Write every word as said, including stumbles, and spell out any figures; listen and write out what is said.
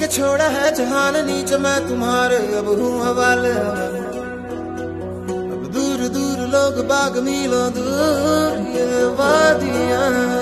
छोड़ा है जहान नीचे मैं तुम्हारे अब हूँ हवाले। अब दूर दूर लोग बाग मीलों दूर ये वादियां